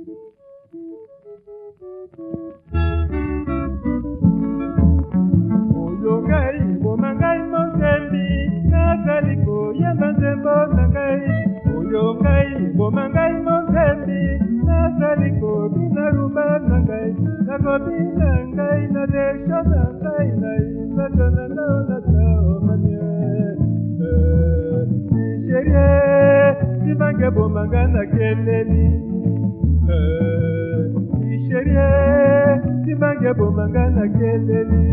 Oyo ngai boma ngai mosembi nazali koyemba nzembo na ngai. Oyo ngai boma ngai mosembi nazali kobina rumba na ngai. Nakobina ngai na desho na ngai na inzaka na ngao na taomania. Nisherie simange boma ngai na keleli. Nisherie simange boma ngai na keleli.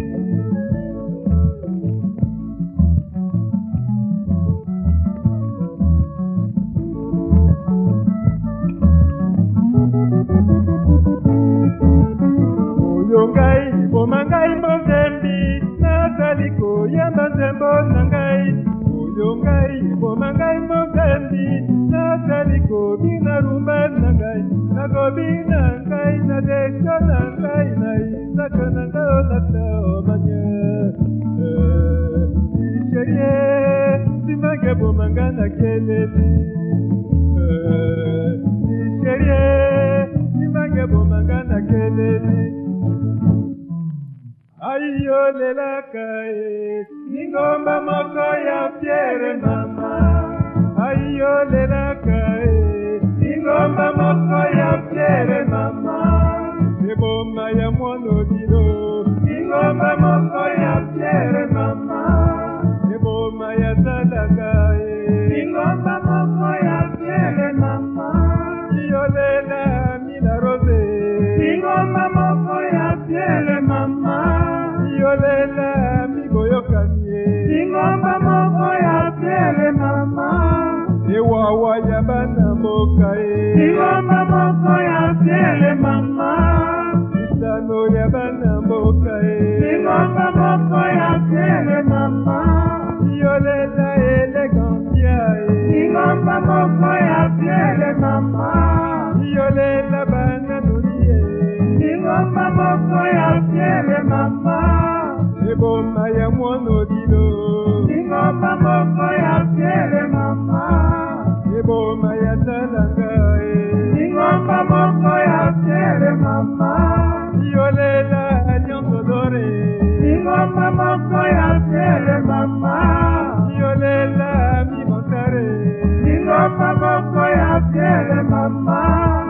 Oyo ngai boma ngai mosembi nazali koyemba nzembo na ngai. Oyo ngai boma ngai mosembi nazali kobina rumba na ngai. Nakobina ngai na desho na ngai na inzaka na ngao na taomania. Nisherie simange boma ngai na keleli. Nisherie simange boma ngai na keleli. Ayo lelaka ningomba moko ya Pierre mama. Ayo lelaka ningomba moko ya Pierre mama. Eboma ya mwono dilo ningomba moko ya Pierre mama. Eboma ya sadaka ningomba moko ya Pierre mama. Iyo lela mina rose ningomba moko ya Pierre mama. Yolela migoyokanie ningomba moko ya Pierre mama. Ewawa ya bana mboka ningomba moko ya Pierre mama. Isano ya bana mboka ningomba moko ya Pierre mama. Yolela elegantia ningomba moko ya Pierre mama. Yolela bana nulie ningomba moko ya Pierre mama. Eboma ya mwono dilo ningomba moko ya Pierre mama. Eboma ya talanga ningomba moko ya Pierre mama. Yolela alliance dore ningomba moko ya Pierre mama. Yolela mimotare ningomba moko ya Pierre mama.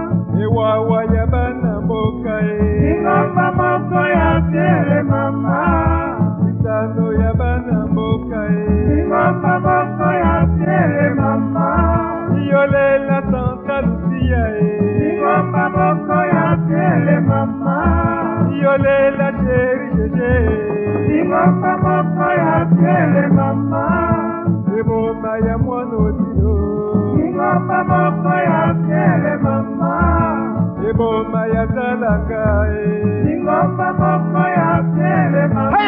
Ewawa ya bana mboka ningomba moko ya Pierre mama. Isano ya bana mboka ningomba moko ya Pierre mama. Yolela Santa Lucia ningomba moko ya Pierre mama. Yolela Chéri Jeje ningomba moko ya Pierre mama. Eboma ya mwono dilo ningomba moko ya Pierre mama. Eboma ya talanga ningomba moko ya Pierre mama.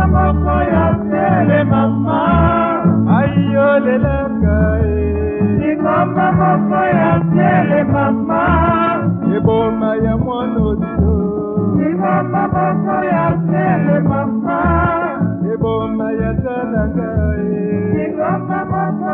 moko ya sele mama ayolelaka Ingoma moko ya sele mama eboma ya mwana oyo Ingoma moko ya sele mama eboma ya tata ngai Ingoma moko